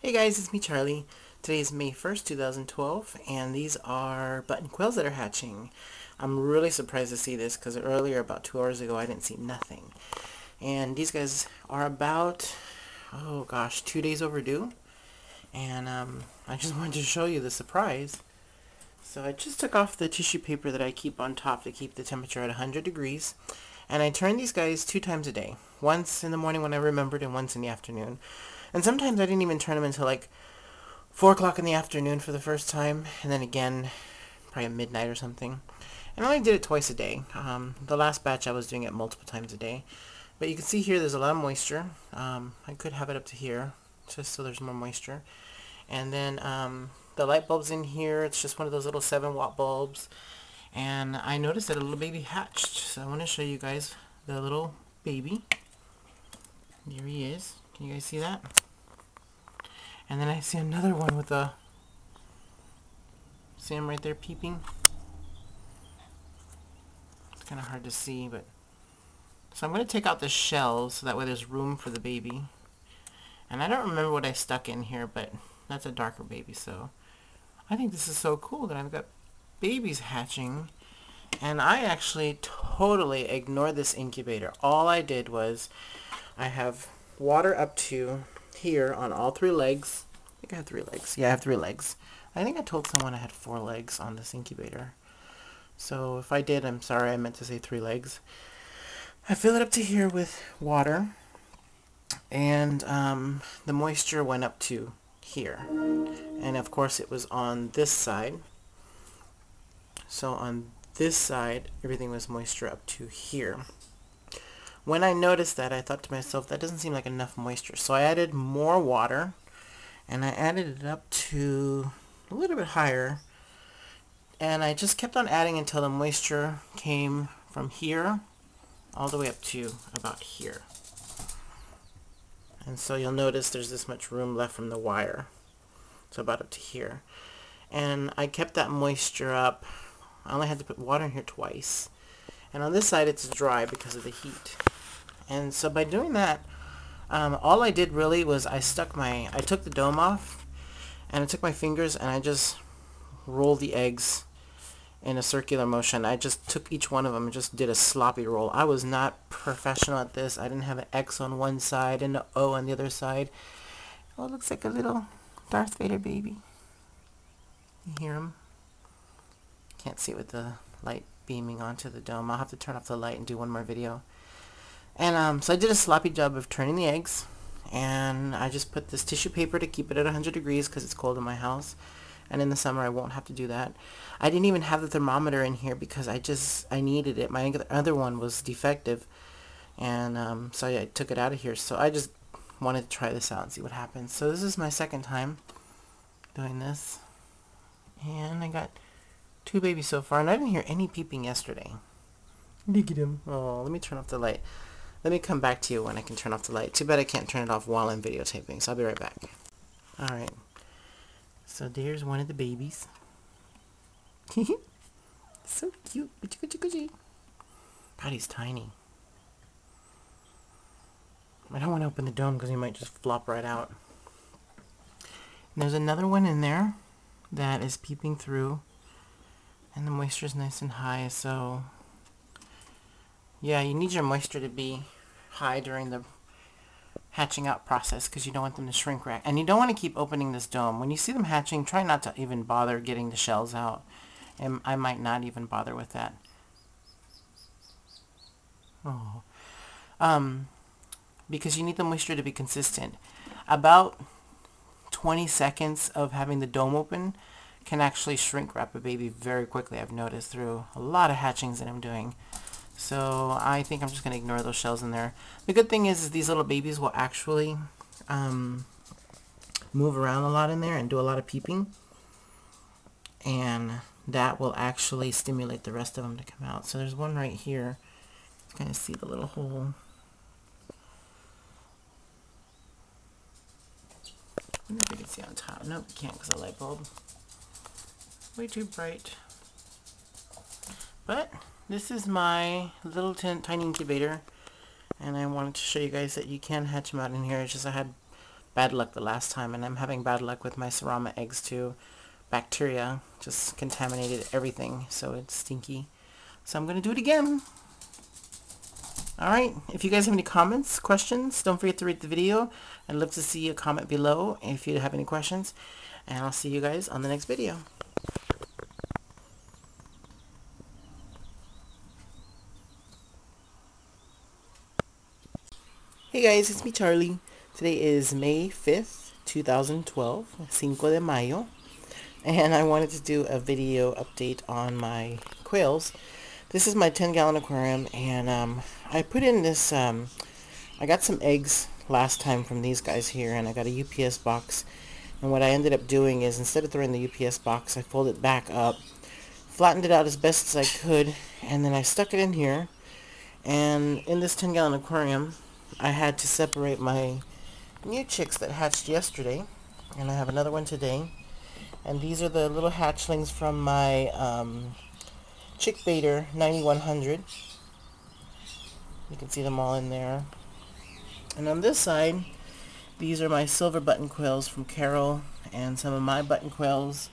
Hey guys, it's me Charlie. Today is May 1st, 2012, and these are button quails that are hatching. I'm really surprised to see this because earlier, about 2 hours ago, I didn't see nothing. And these guys are about, oh gosh, 2 days overdue. And I just wanted to show you the surprise. So I just took off the tissue paper that I keep on top to keep the temperature at 100 degrees. And I turn these guys 2 times a day. Once in the morning when I remembered and once in the afternoon. And sometimes I didn't even turn them until like 4 o'clock in the afternoon for the first time, and then again probably at midnight or something. And I only did it twice a day. The last batch I was doing it multiple times a day. But you can see here there's a lot of moisture. I could have it up to here, just so there's more moisture. And then the light bulb's in here. It's just one of those little 7-watt bulbs. And I noticed that a little baby hatched. So I want to show you guys the little baby. Here he is. Can you guys see that? And then I see another one with a... See him right there peeping? It's kind of hard to see, but... So I'm going to take out the shells so that way there's room for the baby. And I don't remember what I stuck in here, but that's a darker baby, so... I think this is so cool that I've got babies hatching. And I actually totally ignored this incubator. All I did was... I have water up to here on all 3 legs. I think I have 3 legs. Yeah, I have 3 legs. I think I told someone I had 4 legs on this incubator. So if I did, I'm sorry, I meant to say 3 legs. I fill it up to here with water. And the moisture went up to here. And of course it was on this side. So on this side, everything was moisture up to here. When I noticed that, I thought to myself, that doesn't seem like enough moisture. So I added more water, and I added it up to a little bit higher. And I just kept on adding until the moisture came from here all the way up to about here. And so you'll notice there's this much room left from the wire. So about up to here. And I kept that moisture up. I only had to put water in here twice. And on this side it's dry because of the heat. And so by doing that, all I did really was I took the dome off, and I took my fingers and I just rolled the eggs in a circular motion. I just took each one of them and just did a sloppy roll. I was not professional at this. I didn't have an X on one side and an O on the other side. Oh, it looks like a little Darth Vader baby. You hear him? Can't see it with the light beaming onto the dome. I'll have to turn off the light and do one more video. And so I did a sloppy job of turning the eggs, and I just put this tissue paper to keep it at 100 degrees because it's cold in my house, and in the summer I won't have to do that. I didn't even have the thermometer in here because I needed it. My other one was defective, and so I took it out of here. So I just wanted to try this out and see what happens. So this is my second time doing this, and I got 2 babies so far, and I didn't hear any peeping yesterday. Look at him. Oh, let me turn off the light. Let me come back to you when I can turn off the light. Too bad I can't turn it off while I'm videotaping, so I'll be right back. Alright. So there's one of the babies. So cute. God, he's tiny. I don't want to open the dome because he might just flop right out. And there's another one in there that is peeping through. And the moisture is nice and high, so... Yeah, you need your moisture to be high during the hatching out process because you don't want them to shrink wrap. And you don't want to keep opening this dome. When you see them hatching, try not to even bother getting the shells out. And I might not even bother with that. Oh. Because you need the moisture to be consistent. About 20 seconds of having the dome open can actually shrink wrap a baby very quickly, I've noticed through a lot of hatchings that I'm doing. So I think I'm just going to ignore those shells in there. The good thing is these little babies will actually move around a lot in there and do a lot of peeping. And that will actually stimulate the rest of them to come out. So there's one right here. You can kind of see the little hole. I wonder if you can see on top. Nope, you can't because of the light bulb. Way too bright. But this is my little tiny incubator, and I wanted to show you guys that you can hatch them out in here. It's just I had bad luck the last time, and I'm having bad luck with my serama eggs too. Bacteria just contaminated everything, so it's stinky. So I'm going to do it again. Alright, if you guys have any comments, questions, don't forget to rate the video. I'd love to see a comment below if you have any questions. And I'll see you guys on the next video. Hey guys, it's me Charlie. Today is May 5th, 2012, Cinco de Mayo. And I wanted to do a video update on my quails. This is my 10-gallon aquarium, and I put in this, I got some eggs last time from these guys here, and I got a UPS box. And what I ended up doing is, instead of throwing the UPS box, I folded it back up, flattened it out as best as I could, and then I stuck it in here. And in this 10-gallon aquarium, I had to separate my new chicks that hatched yesterday, and I have another one today. And these are the little hatchlings from my Chickbator 9100. You can see them all in there. And on this side, these are my silver button quails from Carol and some of my button quails.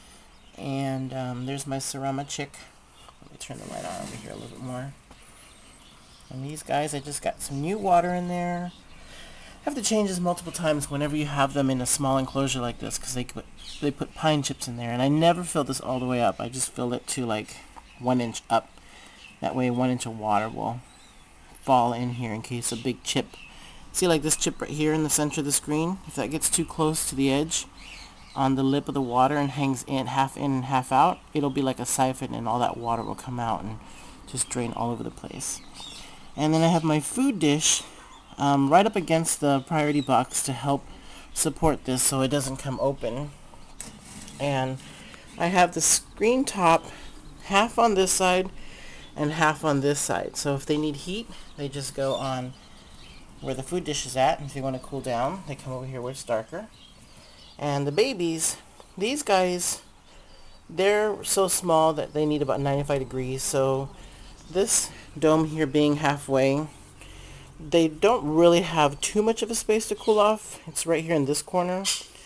And there's my serama chick. Let me turn the light on over here a little bit more. And these guys, I just got some new water in there. I have to change this multiple times whenever you have them in a small enclosure like this, because they put pine chips in there. And I never fill this all the way up. I just fill it to like 1 inch up. That way 1 inch of water will fall in here in case a big chip. See, like this chip right here in the center of the screen? If that gets too close to the edge on the lip of the water and hangs in and half out, it'll be like a siphon, and all that water will come out and just drain all over the place. And then I have my food dish right up against the priority box to help support this so it doesn't come open. And I have the screen top half on this side and half on this side. So if they need heat, they just go on where the food dish is at. And if they want to cool down, they come over here where it's darker. And the babies, these guys, they're so small that they need about 95 degrees. So this dome here being halfway, they don't really have too much of a space to cool off. It's right here in this corner.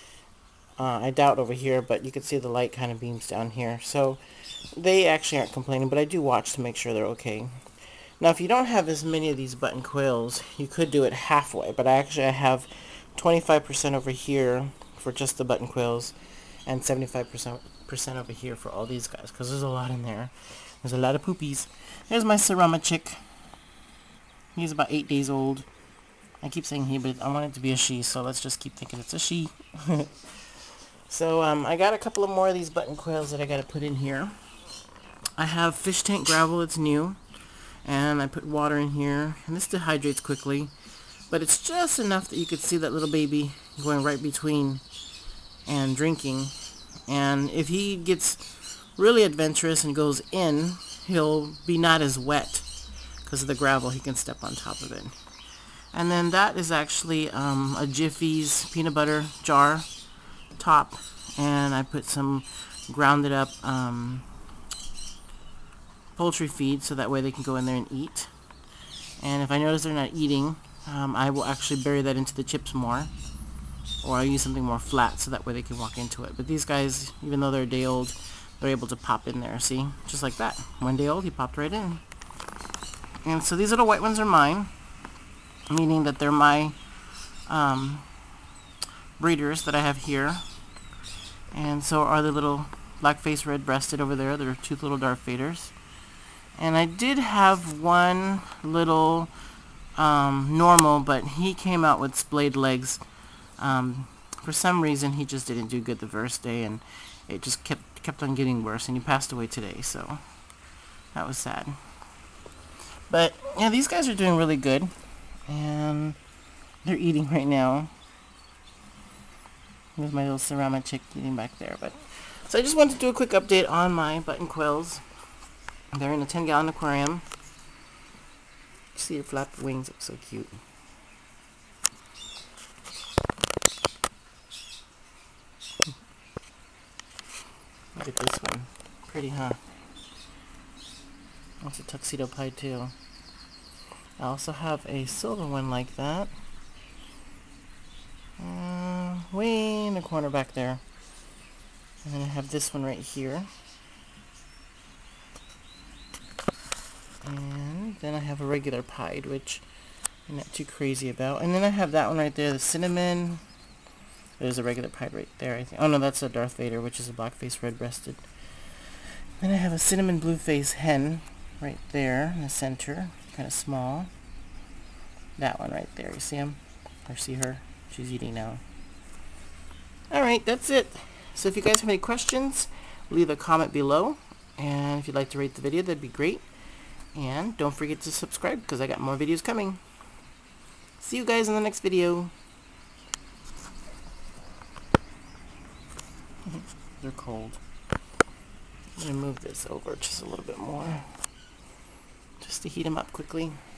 I doubt over here, but you can see the light kind of beams down here. So they actually aren't complaining, but I do watch to make sure they're okay. Now, if you don't have as many of these button quails, you could do it halfway, but I have 25% over here for just the button quails and 75% over here for all these guys, because there's a lot in there. There's a lot of poopies. There's my serama chick. He's about 8 days old. I keep saying he, but I want it to be a she, so let's just keep thinking it's a she. So I got a couple of more of these button quails that I got to put in here. I have fish tank gravel, it's new, and I put water in here, and this dehydrates quickly, but it's just enough that you could see that little baby going right between and drinking. And if he gets really adventurous and goes in, he'll be not as wet because of the gravel. He can step on top of it. And then that is actually a Jiffy's peanut butter jar top, and I put some grounded up poultry feed so that way they can go in there and eat. And if I notice they're not eating, I will actually bury that into the chips more, or I'll use something more flat so that way they can walk into it. But these guys, even though they're a day old, they're able to pop in there. See, just like that. 1 day old, he popped right in. And so these little white ones are mine, meaning that they're my breeders that I have here. And so are the little black-faced red-breasted over there. They're 2 little Darth Vaders. And I did have one little normal, but he came out with splayed legs. For some reason, he just didn't do good the first day, and it just kept on getting worse, and he passed away today, so that was sad. But yeah, these guys are doing really good, and they're eating right now. There's my little serama chick eating back there. But so I just wanted to do a quick update on my button quails. They're in a 10-gallon aquarium. See the flap wings, look so cute. Look at this one. Pretty, huh? That's a tuxedo pied too. I also have a silver one like that. way in the corner back there. And then I have this one right here. And then I have a regular pied, which I'm not too crazy about. And then I have that one right there, the cinnamon. There's a regular pied right there, I think. Oh no, that's a Darth Vader, which is a black-faced red-breasted. Then I have a cinnamon blue-faced hen right there in the center, kind of small. That one right there, you see him? Or see her? She's eating now. Alright, that's it. So if you guys have any questions, leave a comment below. And if you'd like to rate the video, that'd be great. And don't forget to subscribe, because I got more videos coming. See you guys in the next video. They're cold. I'm going to move this over just a little bit more, just to heat them up quickly.